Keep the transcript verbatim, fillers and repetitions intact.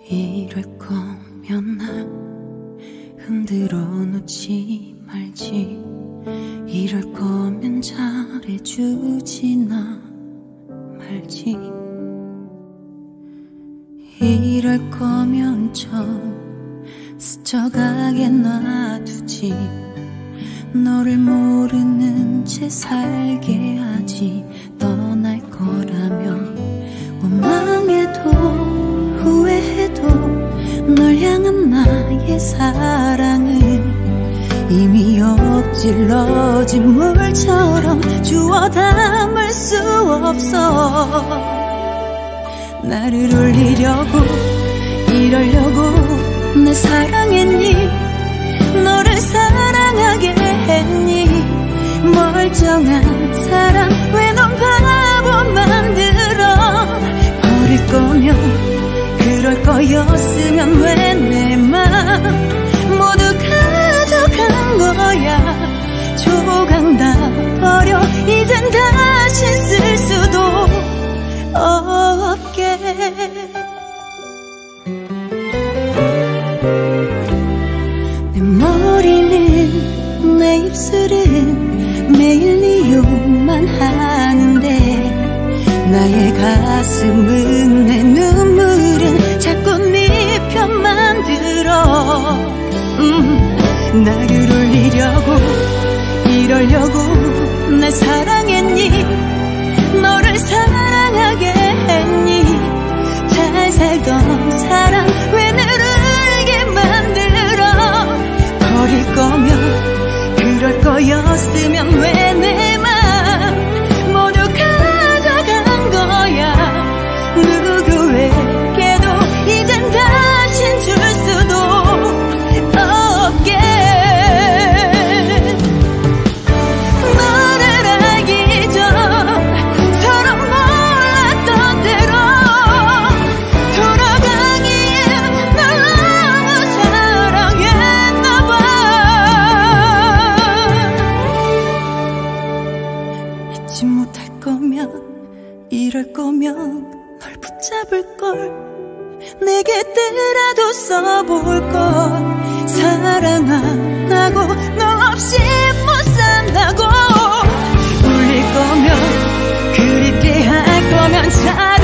이럴 거면 날 흔들어 놓지 말지. 이럴 거면 잘해주지나 말지. 이럴 거면 좀 스쳐가게 놔두지. 너를 모르는 채 살게 하지. 떠날 거라면 원망해도 후회해도 널 향한 나의 사랑을 이미 엎질러진 물처럼 주워 담을 수 없어. 나를 울리려고 이러려고 날 사랑했니? 너를 사랑하게 했니? 멀쩡한 사랑 왜 넌 바보 만들어. 버릴 거면 그럴 거였으면 왜 내 맘 모두 가져간 거야. 조각 다 버려 이젠 다시 쓸 수도 없게. 내 머리는 내 입술은 매일 네 욕만 하는데 나의 가슴은 내 눈물은 자꾸 네 편만 들어. 음, 나를 울리려고 이러려고 날 사랑했니? 너를 사랑하게 했니? 잘 살던 사랑 왜 나를 울게 만들어. 버릴 거면 그럴 거였으면 왜 내 맘 모두 가져간 거야. 누구에게도 이젠 다신 줄 수도 없게. 너를 알기 전 서로 몰랐던 대로 돌아가기엔 널 너무 사랑했나 봐. 잊지 못할 거면 이럴 거면 널 붙잡을 걸. 내 곁에라도 써볼 걸. 사랑 안 하고 너 없이 못 산다고. 울릴 거면 그립게 할 거면 잘